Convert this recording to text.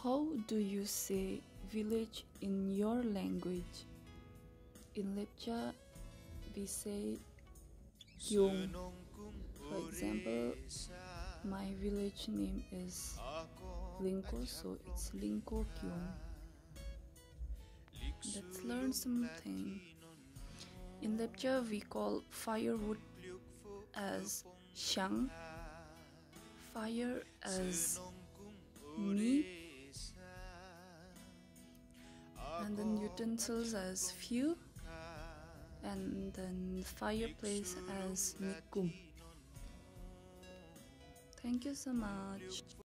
How do you say village in your language? In Lepcha, we say Kyung. For example, my village name is Linko, so it's Linko Kyung. Let's learn something. In Lepcha, we call firewood as Shang, fire as Ni, and then utensils as few, and then fireplace as Mikum. Thank you so much.